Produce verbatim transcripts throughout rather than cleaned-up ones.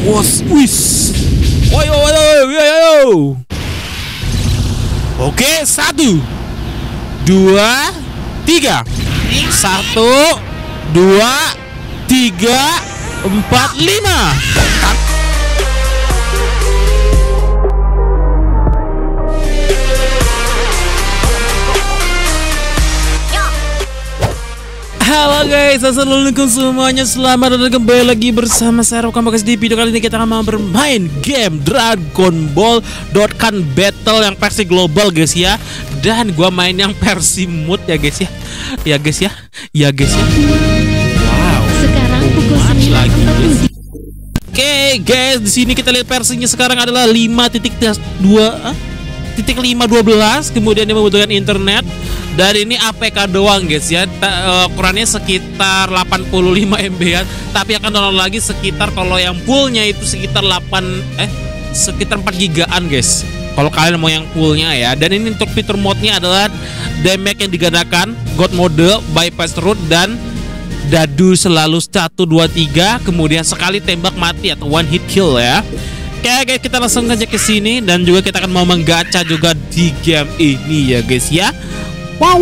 Was, wis. Woyo, woyo, woyo. Oke, satu, dua, tiga. Satu, dua, tiga, empat, lima. Halo guys, assalamualaikum semuanya. Selamat datang kembali lagi bersama saya Rokam Bagas. Di video kali ini kita akan mau bermain game Dragon Ball Dokkan Battle yang versi global guys ya. Dan gua main yang versi mood ya guys ya. Ya guys ya. Ya guys ya. Wow. Sekarang pukul sembilan lagi guys. Oke guys, di sini kita lihat versinya sekarang adalah lima titik dua titik lima dua belas. Kemudian dia membutuhkan internet. Dan ini A P K doang guys ya. Ta, uh, ukurannya sekitar delapan puluh lima M B-an, tapi akan download lagi sekitar, kalau yang fullnya itu sekitar delapan eh sekitar empat gigaan guys. Kalau kalian mau yang fullnya ya. Dan ini untuk fitur mode-nya adalah damage yang digandakan, God mode, bypass route, dan dadu selalu satu dua tiga, kemudian sekali tembak mati atau one hit kill ya. Oke guys, kita langsung aja ke sini dan juga kita akan mau menggacha juga di game ini ya guys ya. Wow,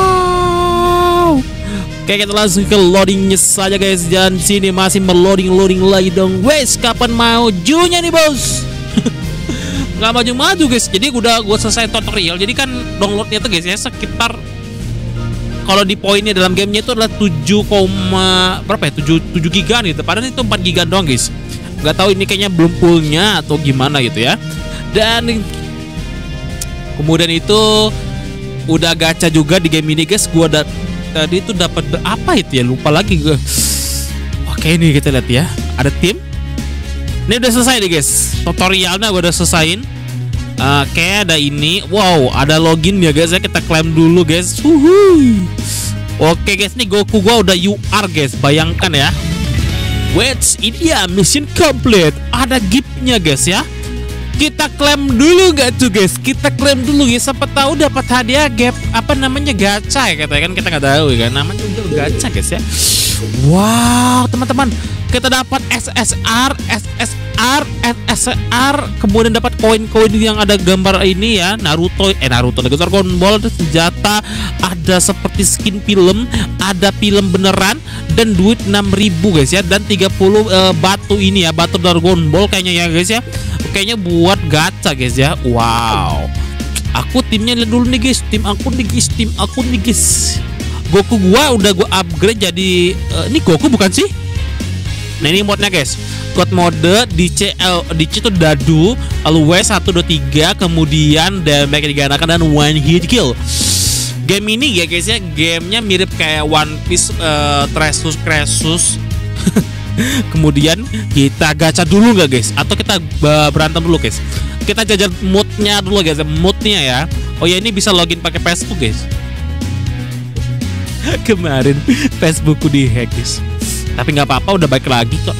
wow. Oke, kita langsung ke loadingnya saja guys. Dan sini masih meloading-loading lagi dong. Wes, kapan majunya nih bos? Nggak maju-maju guys. Jadi udah gue selesai tutorial. Jadi kan downloadnya tuh guys ya sekitar, kalau di poinnya dalam gamenya itu adalah tujuh, berapa ya? tujuh giga gitu. Padahal itu empat giga doang guys. Nggak tahu ini kayaknya belum fullnya atau gimana gitu ya. Dan kemudian itu udah gacha juga di game ini guys. Gua da tadi itu dapat apa itu ya, lupa lagi gue. Oke, ini kita lihat ya, ada tim. Ini udah selesai nih guys, tutorialnya gue udah selesaiin. Oke, ada ini, wow, ada login ya guys ya. Kita klaim dulu guys. Wuhui. Oke guys, nih Goku gua udah U R guys, bayangkan ya. Wait, ini ya mission complete. Ada giftnya guys ya. Kita klaim dulu gak tuh guys? Kita klaim dulu ya, siapa tahu dapat hadiah gap, apa namanya, gacha ya katanya kan, kita nggak tahu ya kan, namanya juga gacha guys ya. Wow teman-teman, kita dapat S S R, S S R, S S R, kemudian dapat koin-koin yang ada gambar ini ya, Naruto, eh Naruto, Dragon Ball, ada senjata, ada seperti skin film, ada film beneran, dan duit enam ribu guys ya, dan tiga puluh uh, batu ini ya, batu Dragon Ball kayaknya ya guys ya. Kayaknya buat gacha guys ya. Wow. Aku timnya lihat dulu nih guys. Tim aku nih guys. Tim aku nih guys. Goku gua udah gua upgrade jadi uh, ini Goku bukan sih? Nah ini modnya guys. God mode di C L di C itu dadu, lalu W satu dua tiga, kemudian damage digandakan dan one hit kill. Game ini ya guys ya, gamenya mirip kayak One Piece, uh, Tresus Kresus. Kemudian kita gacha dulu nggak guys? Atau kita berantem dulu guys? Kita jajal moodnya dulu guys, moodnya ya. Oh ya, ini bisa login pakai Facebook guys. Kemarin Facebookku dihack guys, tapi nggak apa-apa, udah baik lagi kok.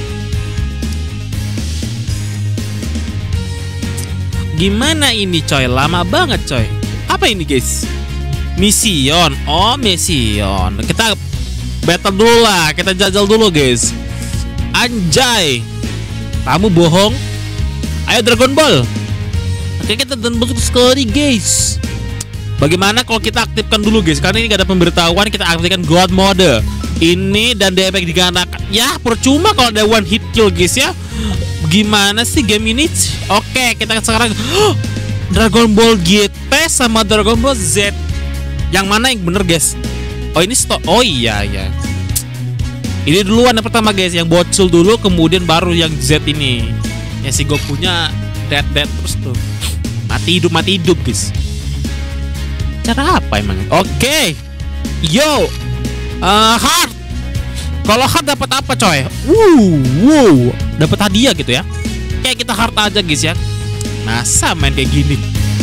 Gimana ini coy? Lama banget coy. Apa ini guys? Mission. Oh mission. Kita battle dulu lah. Kita jajal dulu guys. Anjay, kamu bohong. Ayo Dragon Ball. Oke, kita Dragon Ball sekali guys. Bagaimana kalau kita aktifkan dulu guys? Karena ini gak ada pemberitahuan. Kita aktifkan God mode ini dan damage digandakan. Ya percuma kalau ada one hit kill guys ya. Gimana sih game ini? Oke, kita sekarang Dragon Ball G T sama Dragon Ball Z. Yang mana yang bener guys? Oh ini stop. Oh iya ya. Ini duluan yang pertama guys, yang bocil dulu, kemudian baru yang Z ini. Ya si Gokunya dead dead terus tuh. Mati hidup mati hidup guys. Cara apa emang? Oke. Okay. Yo. Uh, heart. Kalau heart dapat apa coy? Wuh, wow. Dapat hadiah gitu ya. Kayak kita heart aja guys ya. Masa main kayak gini?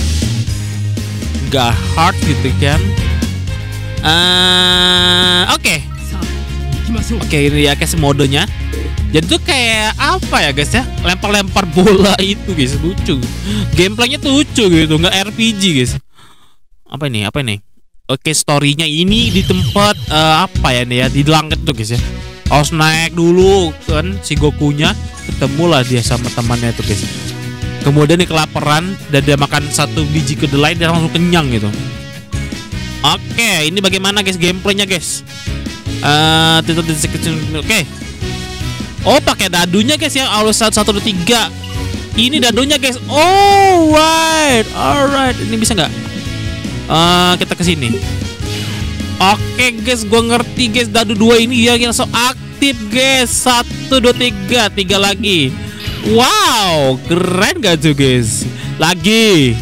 Gak heart gitu kan? Uh, Oke. Okay. Oke, ini ya guys modenya. Jadi tuh kayak apa ya guys ya, lempar-lempar bola itu guys, lucu. Gameplaynya tuh lucu gitu, nggak R P G guys. Apa ini? Apa ini? Oke, storynya ini di tempat uh, apa ya nih ya, di langit tuh guys ya. Harus naik dulu kan si Gokunya, ketemulah dia sama temannya itu guys. Kemudian dia kelaparan dan dia makan satu biji kedelai dia langsung kenyang gitu. Oke, ini bagaimana guys gameplaynya guys? Uh, Oke. Oh, pakai dadunya guys ya. Alus satu satu dua tiga. Ini dadunya guys. Oh, right. Alright. Ini bisa nggak? Uh, kita ke sini. Oke guys, gue ngerti guys. Dadu dua ini ya langsung aktif guys. Satu dua tiga, tiga lagi. Wow, keren gak tuh guys? Lagi.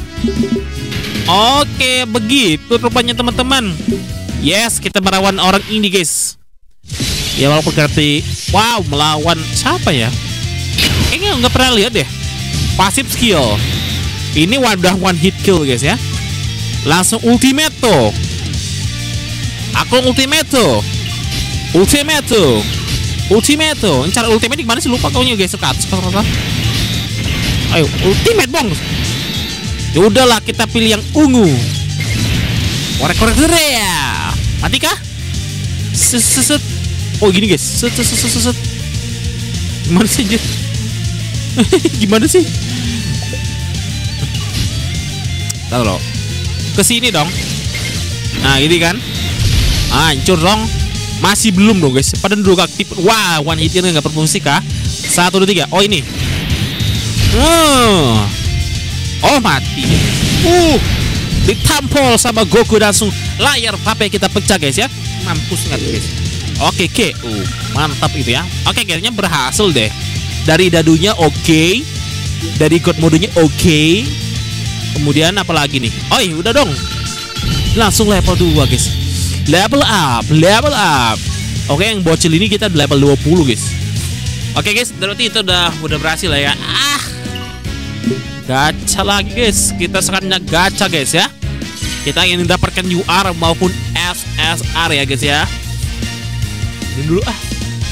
Oke, begitu rupanya teman-teman. Yes, kita melawan orang ini guys. Ya walaupun berarti, wow, melawan siapa ya? Kayaknya nggak pernah lihat deh. Passive skill. Ini wadah one hit kill guys ya. Langsung ultimate tuh. Aku ultimate tuh. Ultimate tuh. Ultimate tuh. Cara ultimate di mana sih, lupa kaunya guys. Sekat, sekat, sekat. Ayo, ultimate bong. Ya udahlah, kita pilih yang ungu. Korek-korek ya. Mati kah? Seset. Oh gini guys. Set set set set. Gimana sih anjir? Gimana sih? Tahu loh. Kesini dong. Nah, ini kan. Hancur dong. Masih belum dong guys. Padahal dulu aktif. Wah, one hit ini nggak berfungsi kah? Satu dua tiga. Oh ini. Hmm. Oh mati. Uh. Ditampol sama Goku langsung layar H P kita pecah guys ya. Mampus nggak guys. Oke oke. Uh, mantap itu ya. Oke, kayaknya berhasil deh. Dari dadunya oke. Okay. Dari god modenya oke. Okay. Kemudian apa lagi nih? Oh iya, udah dong. Langsung level dua guys. Level up, level up. Oke, yang bocil ini kita level dua puluh guys. Oke guys, berarti itu udah udah berhasil lah ya. Ah. Gacha lagi guys. Kita sekarang gacha guys ya. Kita ingin mendapatkan U R maupun S S R ya guys ya. Ini dulu ah.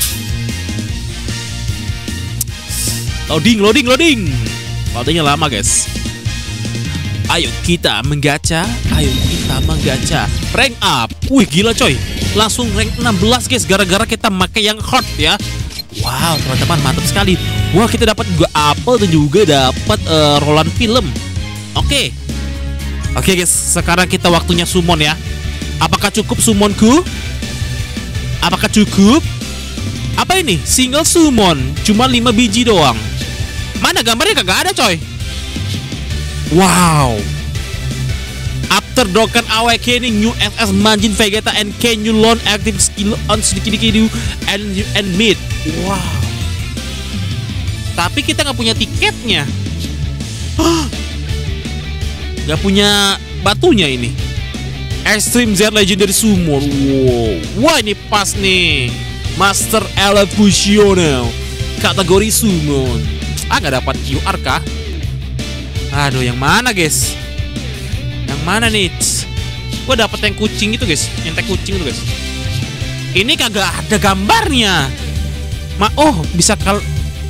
Loading, loading, loading. Loadingnya lama guys. Ayo kita menggacha, ayo kita menggacha. Rank up, wih gila coy. Langsung rank enam belas guys, gara-gara kita pakai yang hard ya. Wow teman-teman, mantap sekali. Wah, kita dapat juga apel dan juga dapat uh, rolan film. Oke, oke guys, sekarang kita waktunya summon ya. Apakah cukup summonku? Apakah cukup? Apa ini? Single summon, cuma lima biji doang. Mana gambarnya, kagak ada coy. Wow. After Dokkan Awakening, new S S Majin Vegeta and can you learn active skill on Sudikidikidu and and meet. Wow. Tapi kita nggak punya tiketnya. Nggak punya batunya ini. Extreme Z Legendary Summon. Wow. Wah, ini pas nih. Master Evolution kategori Summon. Ah, nggak dapat U R kah? Aduh, yang mana guys? Yang mana nih? Gue dapet yang kucing itu guys, yang tag kucing itu guys. Ini kagak ada gambarnya. Ma, oh bisa kal.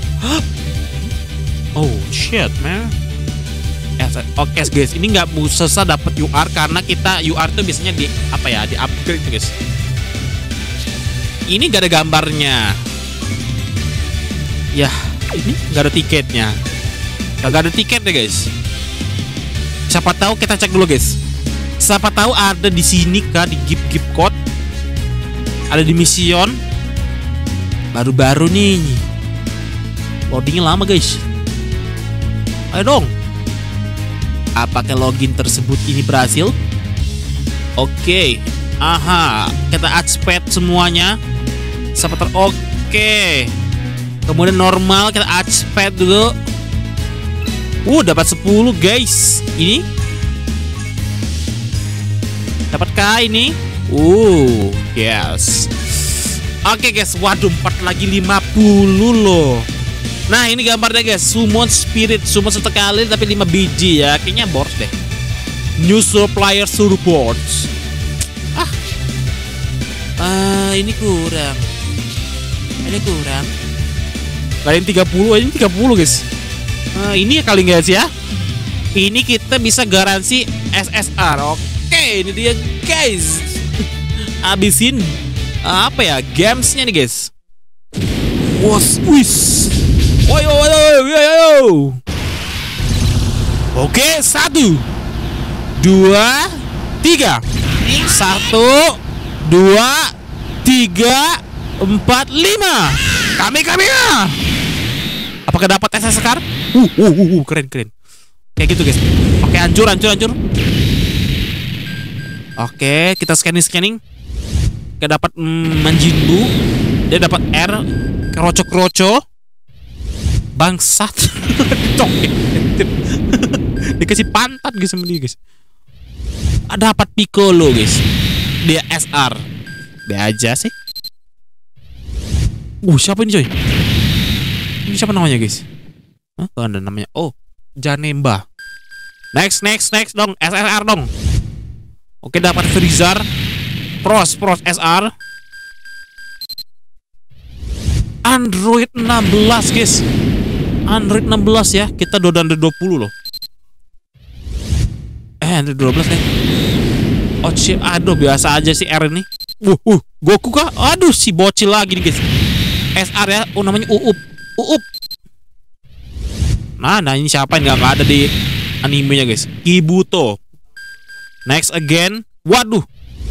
Oh shit man. Oke okay, guys, ini nggak susah dapet U R karena kita U R tuh biasanya di apa ya, di upgrade tuh guys. Ini gak ada gambarnya. Ya, ini gak ada tiketnya. Gak ada tiket deh guys. Siapa tahu kita cek dulu guys. Siapa tahu ada di sini kah, di gift gift code. Ada di mission. Baru-baru nih. Loadingnya lama guys. Ayo dong. Apakah login tersebut ini berhasil? Oke. Okay. Aha. Kita add speed semuanya. Siapa tahu oke. Okay. Kemudian normal kita add speed dulu. Uh, dapat sepuluh guys. Ini dapatkah ini? Uh, yes. Oke okay, guys, waduh, empat lagi lima puluh loh. Nah, ini gambarnya guys, summon spirit, summon sekali tapi lima biji ya. Kayaknya boros deh. New supplier supports. Ah. Uh, ini kurang. Ini kurang. Kalian tiga puluh, ini tiga puluh guys. Nah, ini kali guys ya. Ini kita bisa garansi S S R. Oke, ini dia guys. Habisin apa ya, gamesnya nih guys. Was, wis. Woyo, woyo, woyo. Oke, satu, dua, tiga. Satu, dua, tiga, empat, lima. Kami, kami ya. Apakah dapat S S Card? Uh, uh, uh, uh, keren, keren. Kayak gitu guys. Oke, hancur, hancur, hancur. Oke, kita scanning, scanning. Kita dapat mm, Manjinbu. Dia dapat R. Kroco-kroco. Bangsat. Dikasih pantat guys sama dia guys. Dapat Piccolo guys. Dia S R. Be aja sih. Uh, siapa ini coy? Ini siapa namanya guys? Hah? Oh, ada namanya. Oh, Janemba. Next, next, next dong. S S R dong. Oke, dapat Freezer. Pros, Pros S R. Android enam belas guys. Android enam belas ya. Kita udah Android dua puluh loh. Eh, Android dua belas nih. Oh, si, aduh biasa aja sih R ini. Uh, uh, Goku kah? Aduh, si bocil lagi nih guys. S R ya. Oh, namanya Uup. Uup. Nah, nah ini siapa yang nggak ada di animenya guys? Kibuto. Next again. Waduh.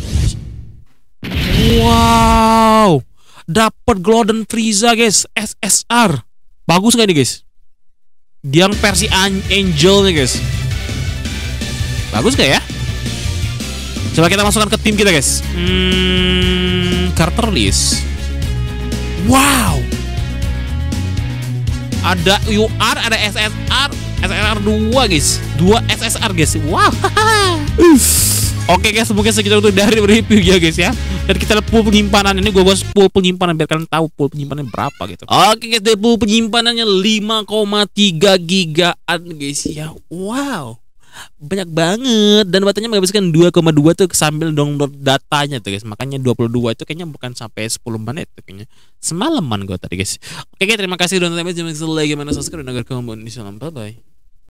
Wow. Dapat Golden Frieza guys. S S R. Bagus gak nih guys? Dia yang versi Angel nih guys. Bagus gak ya? Coba kita masukkan ke tim kita guys. Hmm, Carter list. Wow. Ada U R, ada S S R, S S R dua guys. Dua S S R guys. Wow. Oke guys, mungkin segitu untuk dari review ya guys ya. Dan kita lihat pool penyimpanan ini, gue buat pool penyimpanan biar kalian tahu pool penyimpanannya berapa gitu. Oke guys, dari pool penyimpanannya lima koma tiga gigaan guys ya. Wow. Banyak banget, dan baterainya menghabiskan dua koma dua tuh sambil download datanya tuh guys. Makanya dua puluh dua itu kayaknya bukan sampai sepuluh menit tuh kayaknya. Semalaman gue tadi guys. Oke guys, terima kasih udah nonton sampai jumpa lagi, mana subscribe dan agar kamu bye bye.